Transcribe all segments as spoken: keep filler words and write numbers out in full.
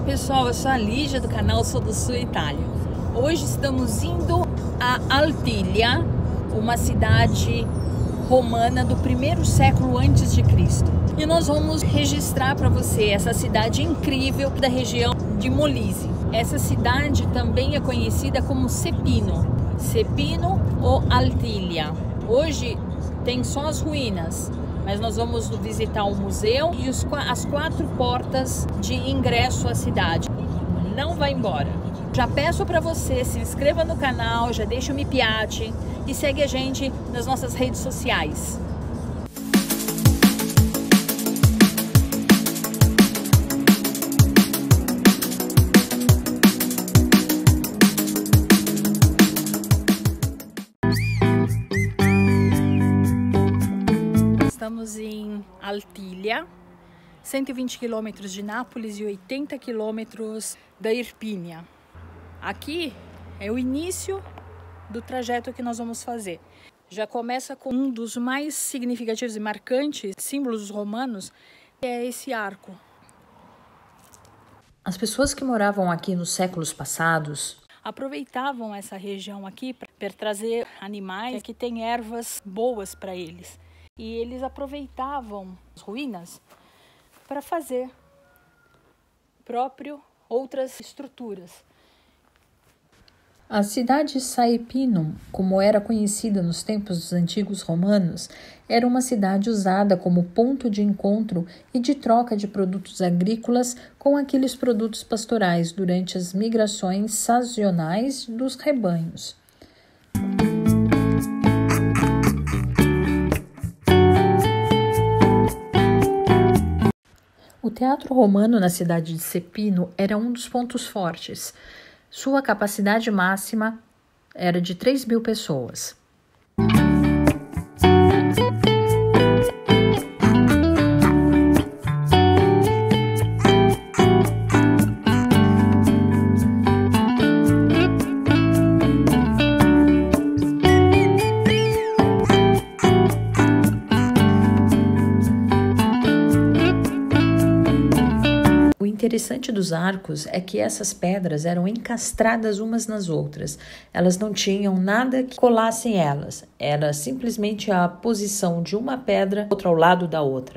pessoal, eu sou a Lígia do canal Sou do Sul Itália. Hoje estamos indo a Altiglia, uma cidade romana do primeiro século antes de Cristo. E nós vamos registrar para você essa cidade incrível da região de Molise. Essa cidade também é conhecida como Cepino, Cepino ou Altiglia. Hoje tem só as ruínas, mas nós vamos visitar o museu e os, as quatro portas de ingresso à cidade. Não vai embora. Já peço para você, se inscreva no canal, já deixa o mi piace e segue a gente nas nossas redes sociais. Estamos em Altiglia, cento e vinte quilômetros de Nápoles e oitenta quilômetros da Irpínia. Aqui é o início do trajeto que nós vamos fazer. Já começa com um dos mais significativos e marcantes símbolos romanos, que é esse arco. As pessoas que moravam aqui nos séculos passados aproveitavam essa região aqui para trazer animais que têm ervas boas para eles. E eles aproveitavam as ruínas para fazer próprio outras estruturas. A cidade Saepinum, como era conhecida nos tempos dos antigos romanos, era uma cidade usada como ponto de encontro e de troca de produtos agrícolas com aqueles produtos pastorais durante as migrações sazonais dos rebanhos. O teatro romano na cidade de Cepino era um dos pontos fortes. Sua capacidade máxima era de três mil pessoas. O interessante dos arcos é que essas pedras eram encastradas umas nas outras. Elas não tinham nada que colassem elas. Era simplesmente a posição de uma pedra, outra ao lado da outra.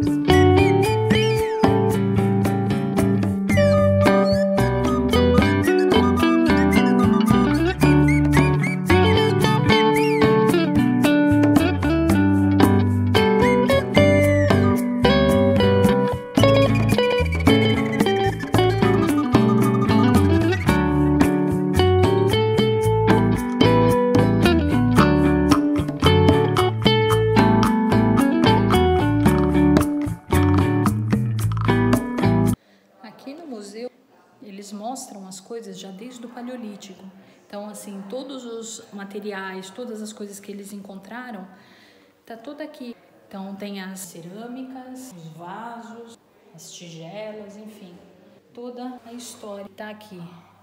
Eles mostram as coisas já desde o Paleolítico. Então, assim, todos os materiais, todas as coisas que eles encontraram, tá tudo aqui. Então, tem as cerâmicas, os vasos, as tigelas, enfim. Toda a história tá aqui.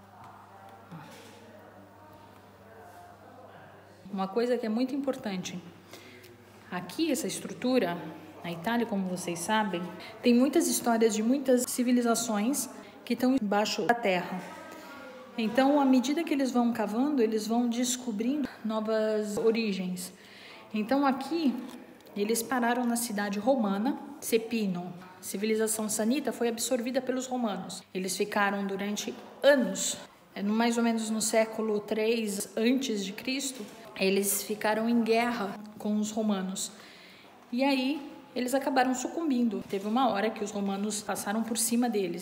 Uma coisa que é muito importante. Aqui, essa estrutura, na Itália, como vocês sabem, tem muitas histórias de muitas civilizações que estão embaixo da terra. Então, à medida que eles vão cavando, eles vão descobrindo novas origens. Então, aqui, eles pararam na cidade romana, Cepino. A civilização sanita foi absorvida pelos romanos. Eles ficaram durante anos, mais ou menos no século três antes de Cristo, eles ficaram em guerra com os romanos. E aí, eles acabaram sucumbindo. Teve uma hora que os romanos passaram por cima deles.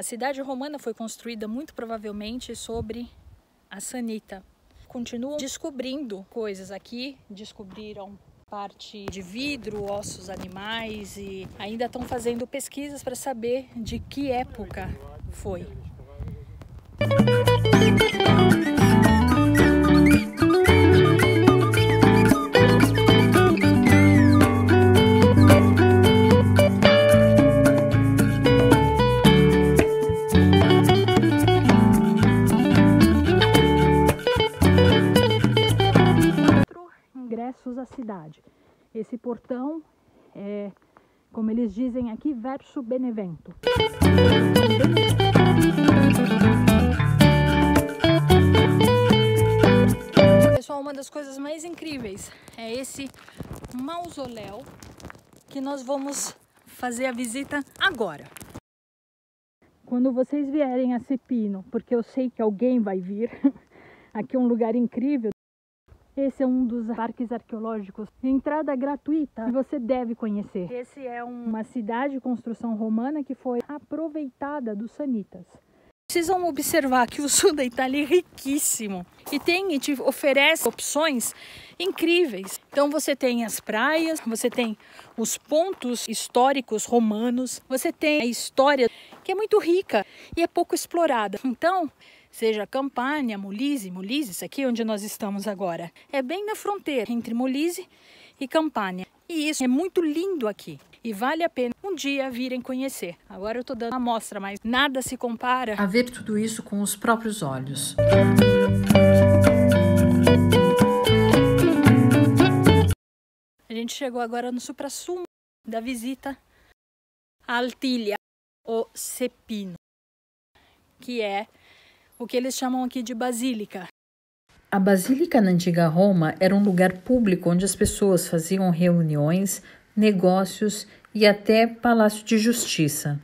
cidade romana foi construída muito provavelmente sobre a sanita. Continuam descobrindo coisas aqui, descobriram parte de vidro, ossos animais e ainda estão fazendo pesquisas para saber de que época foi. Ingressos à cidade. Esse portão é, como eles dizem aqui, verso Benevento. Pessoal, uma das coisas mais incríveis é esse mausoléu que nós vamos fazer a visita agora. Quando vocês vierem a Cepino, porque eu sei que alguém vai vir, aqui é um lugar incrível. Esse é um dos parques arqueológicos, entrada gratuita, você deve conhecer. Esse é um, uma cidade de construção romana que foi aproveitada dos sanitas. Vocês vão observar que o sul da Itália é riquíssimo e tem e te oferece opções incríveis. Então você tem as praias, você tem os pontos históricos romanos, você tem a história que é muito rica e é pouco explorada. Então, seja Campania, Molise, Molise, isso aqui onde nós estamos agora, é bem na fronteira entre Molise e Campania. E isso é muito lindo aqui e vale a pena um dia virem conhecer. Agora eu estou dando uma amostra, mas nada se compara a ver tudo isso com os próprios olhos. A gente chegou agora no suprassumo da visita a Altiglia, ou Cepino, que é o que eles chamam aqui de basílica. A Basílica na antiga Roma era um lugar público onde as pessoas faziam reuniões, negócios e até palácio de justiça.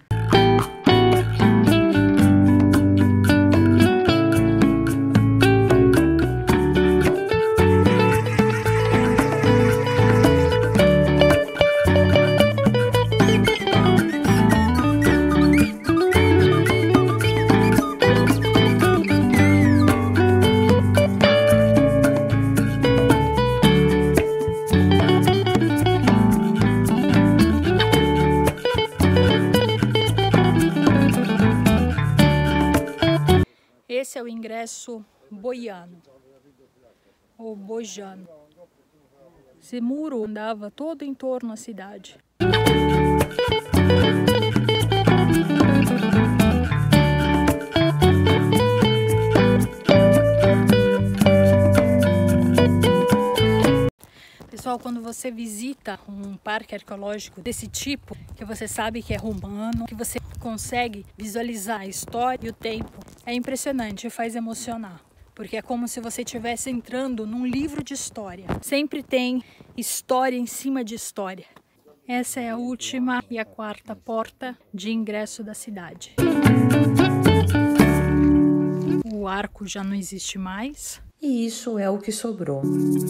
Esse é o ingresso boiano, ou bojano. Esse muro andava todo em torno da cidade. Pessoal, quando você visita um parque arqueológico desse tipo, que você sabe que é romano, que você consegue visualizar a história e o tempo, é impressionante e faz emocionar. Porque é como se você estivesse entrando num livro de história. Sempre tem história em cima de história. Essa é a última e a quarta porta de ingresso da cidade. O arco já não existe mais. E isso é o que sobrou.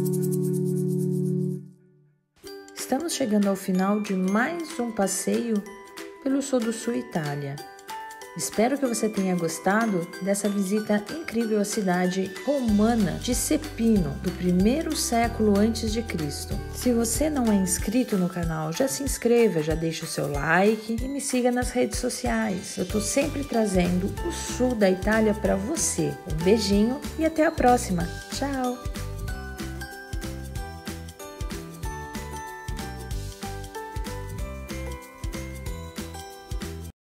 Estamos chegando ao final de mais um passeio pelo sul do sul Itália. Espero que você tenha gostado dessa visita incrível à cidade romana de Cepino, do primeiro século antes de Cristo. Se você não é inscrito no canal, já se inscreva, já deixa o seu like e me siga nas redes sociais. Eu estou sempre trazendo o sul da Itália para você. Um beijinho e até a próxima. Tchau!